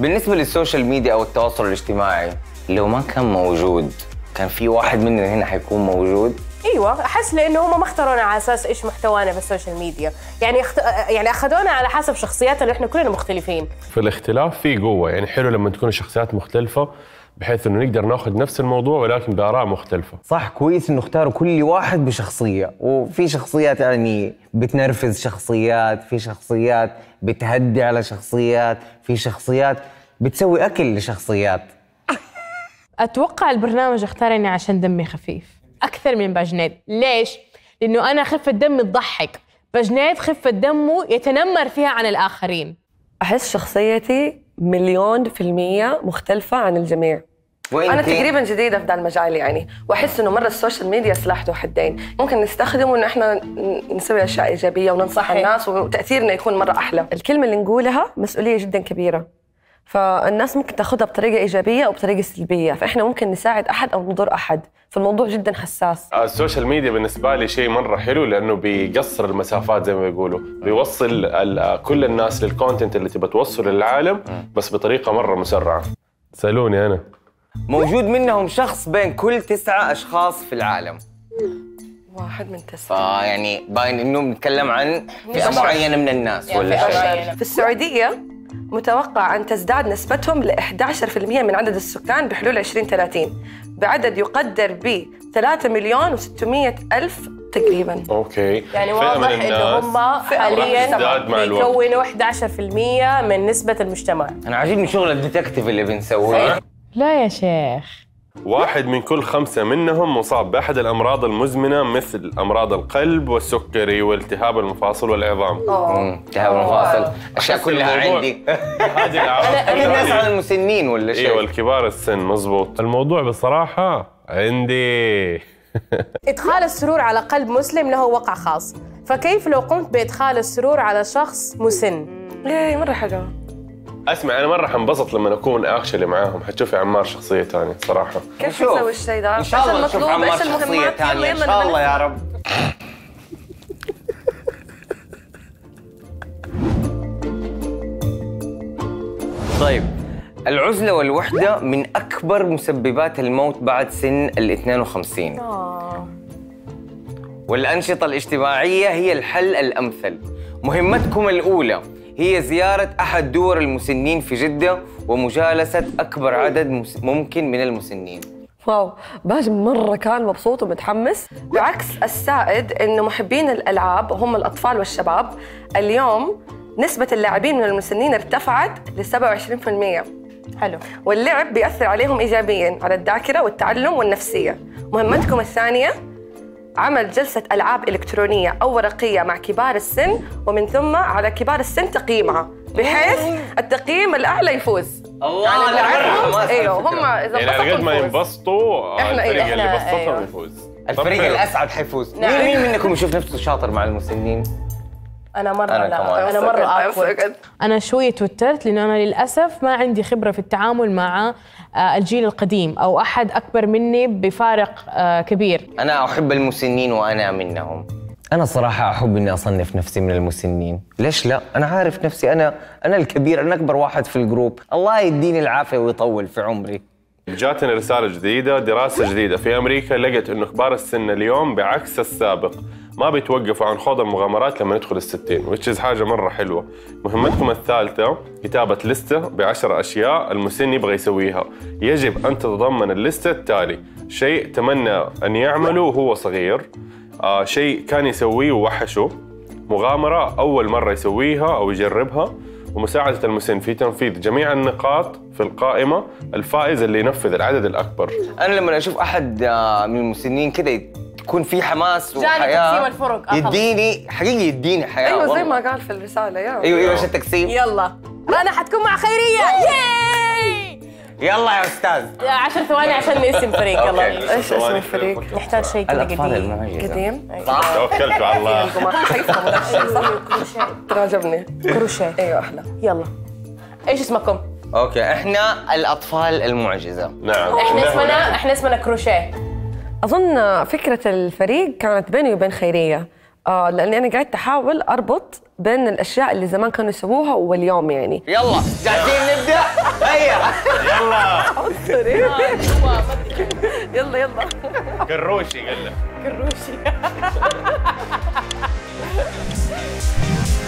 بالنسبة للسوشيال ميديا أو التواصل الاجتماعي، لو ما كان موجود كان في واحد مننا هنا حيكون موجود؟ ايوه، احس لانه هم ما اختارونا على اساس ايش محتوانا في السوشيال ميديا، يعني اخذونا على حسب شخصياتنا، احنا كلنا مختلفين. في الاختلاف في قوه، يعني حلو لما تكون الشخصيات مختلفه بحيث انه نقدر ناخذ نفس الموضوع ولكن باراء مختلفه. صح، كويس انه اختاروا كل واحد بشخصيه، وفي شخصيات يعني بتنرفز شخصيات، في شخصيات بتهدي على شخصيات، في شخصيات بتسوي اكل لشخصيات. اتوقع البرنامج اختارني عشان دمي خفيف اكثر من باجنيد. ليش؟ لانه انا خفه دمي تضحك، باجنيد خفه دمه يتنمر فيها عن الاخرين. احس شخصيتي 1,000,000% مختلفه عن الجميع. انا تقريبا جديده في ذا المجال يعني، واحس انه مره السوشيال ميديا سلاح ذو حدين، ممكن نستخدمه انه احنا نسوي اشياء ايجابيه وننصح الناس وتاثيرنا يكون مره احلى. الكلمه اللي نقولها مسؤوليه جدا كبيره، فالناس ممكن تاخذها بطريقه ايجابيه او بطريقه سلبيه، فاحنا ممكن نساعد احد او نضر احد، فالموضوع جدا حساس. السوشيال ميديا بالنسبه لي شيء مره حلو لانه بيقصر المسافات زي ما بيقولوا، بيوصل كل الناس للكونتنت اللي تبى توصله للعالم بس بطريقه مره مسرعه. سالوني انا. موجود منهم شخص بين كل 9 أشخاص في العالم. 1 من 9. يعني باين انه بنتكلم عن فئه معينه من الناس ولا شيء. في السعوديه متوقع أن تزداد نسبتهم ل 11% من عدد السكان بحلول 2030 بعدد يقدر ب 3,600,000 تقريبا. اوكي، يعني واضح انه هم حاليا بيكونوا 11% من نسبة المجتمع. انا عاجبني شغل الديتكتيف اللي بنسويه. لا يا شيخ، 1 من كل 5 منهم مصاب بأحد الأمراض المزمنة مثل أمراض القلب والسكري والتهاب المفاصل والعظام. التهاب المفاصل، أشياء كلها عندي. هذه الأعراض الناس على المسنين ولا شيء؟ ايوه الكبار السن، مزبوط. الموضوع بصراحة عندي إدخال السرور على قلب مسلم له وقع خاص، فكيف لو قمت بإدخال السرور على شخص مسن؟ ليه مرة حلو. اسمع، انا مره حنبسط لما اكون اكشلي معاهم، حتشوفي عمار شخصيه ثانيه صراحه. كيف نسوي الشيء ده؟ ان شاء الله نشوف عمار شخصيه ثانيه ان شاء الله يا رب. طيب، العزله والوحده من اكبر مسببات الموت بعد سن ال 52. والانشطه الاجتماعيه هي الحل الامثل. مهمتكم الاولى هي زيارة أحد دور المسنين في جدة ومجالسة أكبر عدد ممكن من المسنين. واو، باج مرة كان مبسوط ومتحمس. بعكس السائد إنه محبين الألعاب هم الأطفال والشباب، اليوم نسبة اللاعبين من المسنين ارتفعت ل 27%. حلو. واللعب بيأثر عليهم إيجابياً على الذاكرة والتعلم والنفسية. مهمتكم الثانية عمل جلسة ألعاب إلكترونية أو ورقية مع كبار السن، ومن ثم على كبار السن تقييمها بحيث التقييم الأعلى يفوز. الله، يعني ايوه هم إذا يعني على قد ما ينبسطوا الفريق اللي بسطهم يفوز. الفريق الأسعد حيفوز. مين منكم يشوف نفسه شاطر مع المسنين؟ أنا مرة أكبر. أنا شوية توترت لأنه أنا للأسف ما عندي خبرة في التعامل مع الجيل القديم أو أحد أكبر مني بفارق كبير. أنا أحب المسنين وأنا منهم. أنا صراحة أحب إني أصنف نفسي من المسنين. ليش لا؟ أنا عارف نفسي، أنا الكبير، أنا أكبر واحد في الجروب. الله يديني العافية ويطول في عمري. جاتني رسالة جديدة، دراسة جديدة في أمريكا لقت إنه كبار السن اليوم بعكس السابق ما بيتوقفوا عن خوض المغامرات لما ندخل ال60، which is حاجة مرة حلوة. مهمتكم الثالثة كتابة لستة ب10 أشياء المسن يبغى يسويها. يجب أن تتضمن اللستة التالي: شيء تمنى أن يعمله وهو صغير، شيء كان يسويه ووحشه، مغامرة أول مرة يسويها أو يجربها، ومساعدة المسن في تنفيذ جميع النقاط في القائمة. الفائز اللي ينفذ العدد الأكبر. أنا لما أشوف أحد من المسنين كده يكون في حماس وحياة، تقسيم الفرق يديني حقيقي، يديني حياة. أيوة زي ما قال في الرسالة. أيوة إيش التقسيم؟ يلا أنا حتكون مع خيرية. ياي يلا يا أستاذ. 10 ثواني عشان نسم فريق. يلا. إيش اسم الفريق؟ نحتاج شيء كذا قديم. توكلتوا على الله. حيفهموا صح؟ تراجبني. كروشيه. أيوة أحلى. يلا، إيش اسمكم؟ أوكي، إحنا الأطفال المعجزة. نعم. إحنا اسمنا كروشيه. أظن فكرة الفريق كانت بيني وبين خيرية، لأني أنا قاعدة أحاول أربط بين الأشياء اللي زمان كانوا يسووها واليوم يعني. يلا جاهزين نبدأ؟ يلا يلا يلا كروشي قال لك كروشي